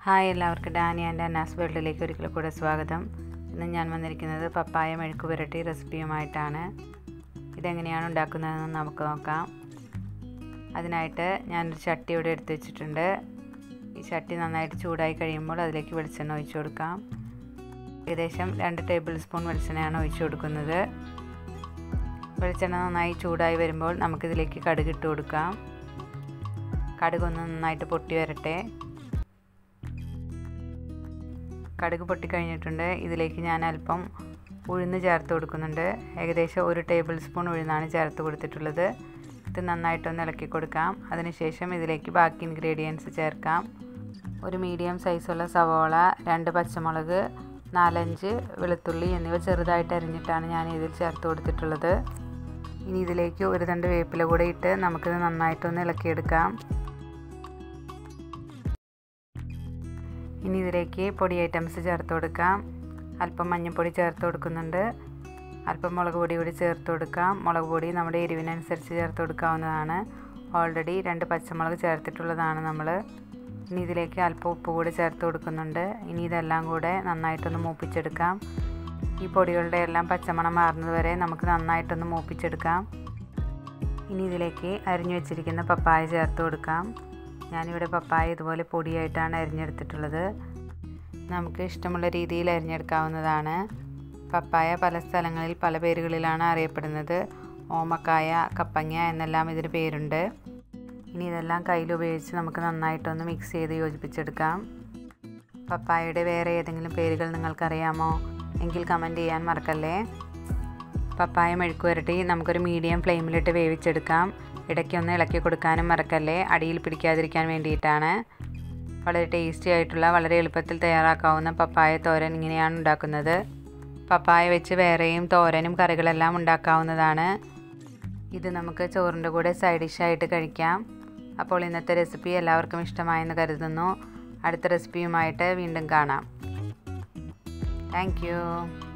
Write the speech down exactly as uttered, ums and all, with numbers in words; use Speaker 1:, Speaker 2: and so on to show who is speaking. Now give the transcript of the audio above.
Speaker 1: Hi, എല്ലാവർക്കും Dani and അന്നാസ് വേൾഡിലേക്ക് ഒരിക്കൽ കൂടെ സ്വാഗതം. ഇന്ന് ഞാൻ വന്നിരിക്കുന്നത് പപ്പായ മെഴുക്ക് പുരട്ടി റെസിപ്പിയുമായിട്ടാണ്. ഇതെങ്ങനെയാണ് ഉണ്ടാക്കുന്നതെന്ന് നമുക്ക് നോക്കാം. അതിനായിട്ട് ഞാനൊരു ചട്ടി ഇവിടെ എടുത്ത് വെച്ചിട്ടുണ്ട്. ഈ ചട്ടി നന്നായിട്ട് ചൂടായി കഴിയുമ്പോൾ അതിലേക്ക് വെളിച്ചെണ്ണ ഒഴിച്ചു കൊടുക്കാം. ഏകദേശം രണ്ട് ടേബിൾ സ്പൂൺ വെളിച്ചെണ്ണയാണ് ഒഴിച്ചു കൊടുക്കുന്നത്. വെളിച്ചെണ്ണ നന്നായി ചൂടായി വരുമ്പോൾ നമുക്കിതിലേക്ക് കടുക് ഇട്ട് കൊടുക്കാം. കടുകൊന്ന് നന്നായിട്ട് പൊട്ടി വരട്ടെ. കടുക് പൊട്ടിക്കഴിഞ്ഞിട്ടുണ്ട്. ഇതിലേക്ക് ഞാൻ അല്പം ഉഴുന്ന് ചേർത്ത് കൊടുക്കുന്നുണ്ട്. ഏകദേശം ഒരു ടേബിൾ സ്പൂൺ ഉഴുന്നാണ് ചേർത്ത് കൊടുത്തിട്ടുള്ളത്. ഇത് നന്നായിട്ടൊന്ന് ഇളക്കി കൊടുക്കാം. അതിനുശേഷം ഇതിലേക്ക് ബാക്കി ഇൻഗ്രീഡിയൻസ് ചേർക്കാം. ഒരു മീഡിയം സൈസുള്ള സവോള, രണ്ട് പച്ചമുളക്, നാലഞ്ച് വെളുത്തുള്ളി എന്നിവ ചെറുതായിട്ട് അരിഞ്ഞിട്ടാണ് ഞാൻ ഇതിൽ ചേർത്ത് കൊടുത്തിട്ടുള്ളത്. ഇനി ഇതിലേക്ക് ഒരു തണ്ട് വേപ്പില കൂടെ ഇട്ട് നമുക്കിത് നന്നായിട്ടൊന്ന് ഇളക്കിയെടുക്കാം. ഇനി ഇതിലേക്ക് പൊടി ഐറ്റംസ് ചേർത്ത് കൊടുക്കാം. അല്പം മഞ്ഞൾപ്പൊടി ചേർത്ത് കൊടുക്കുന്നുണ്ട്. അല്പം മുളക് പൊടി കൂടി ചേർത്ത് കൊടുക്കാം. മുളക് പൊടി നമ്മുടെ എരിവിനനുസരിച്ച് ചേർത്ത് കൊടുക്കാവുന്നതാണ്. ഓൾറെഡി രണ്ട് പച്ചമുളക് ചേർത്തിട്ടുള്ളതാണ് നമ്മൾ. ഇനി ഇതിലേക്ക് അല്പം ഉപ്പ് കൂടി ചേർത്ത് കൊടുക്കുന്നുണ്ട്. ഇനി ഇതെല്ലാം കൂടെ നന്നായിട്ടൊന്ന് മൂപ്പിച്ചെടുക്കാം. ഈ പൊടികളുടെ എല്ലാം പച്ചമണം മാറുന്നത് വരെ നമുക്ക് നന്നായിട്ടൊന്ന് മൂപ്പിച്ചെടുക്കാം. ഇനി ഇതിലേക്ക് അരിഞ്ഞു വെച്ചിരിക്കുന്ന പപ്പായ ചേർത്ത് കൊടുക്കാം. ഞാനിവിടെ പപ്പായ ഇതുപോലെ പൊടിയായിട്ടാണ് അരിഞ്ഞെടുത്തിട്ടുള്ളത്. നമുക്ക് ഇഷ്ടമുള്ള രീതിയിൽ അരിഞ്ഞെടുക്കാവുന്നതാണ്. പപ്പായ പല സ്ഥലങ്ങളിൽ പല പേരുകളിലാണ് അറിയപ്പെടുന്നത്. ഓമക്കായ, കപ്പങ്ങ എന്നെല്ലാം ഇതിന് പേരുണ്ട്. ഇനി ഇതെല്ലാം കയ്യിലുപയോഗിച്ച് നമുക്ക് നന്നായിട്ടൊന്ന് മിക്സ് ചെയ്ത് യോജിപ്പിച്ചെടുക്കാം. പപ്പായയുടെ വേറെ ഏതെങ്കിലും പേരുകൾ നിങ്ങൾക്കറിയാമോ? എങ്കിൽ കമൻറ്റ് ചെയ്യാൻ മറക്കല്ലേ. പപ്പായ മെഴുക്ക് പുരട്ടി നമുക്കൊരു മീഡിയം ഫ്ലെയിമിലിട്ട് വേവിച്ചെടുക്കാം. ഇടയ്ക്കൊന്ന് ഇളക്കി കൊടുക്കാനും മറക്കല്ലേ, അടിയിൽ പിടിക്കാതിരിക്കാൻ വേണ്ടിയിട്ടാണ്. വളരെ ടേസ്റ്റി ആയിട്ടുള്ള, വളരെ എളുപ്പത്തിൽ തയ്യാറാക്കാവുന്ന പപ്പായ തോരൻ ഇങ്ങനെയാണ് ഉണ്ടാക്കുന്നത്. പപ്പായ വെച്ച് വേറെയും തോരനും കറികളെല്ലാം ഉണ്ടാക്കാവുന്നതാണ്. ഇത് നമുക്ക് ചോറിൻ്റെ കൂടെ സൈഡ് ഡിഷായിട്ട് കഴിക്കാം. അപ്പോൾ ഇന്നത്തെ റെസിപ്പി എല്ലാവർക്കും ഇഷ്ടമായെന്ന് കരുതുന്നു. അടുത്ത റെസിപ്പിയുമായിട്ട് വീണ്ടും കാണാം. Thank U.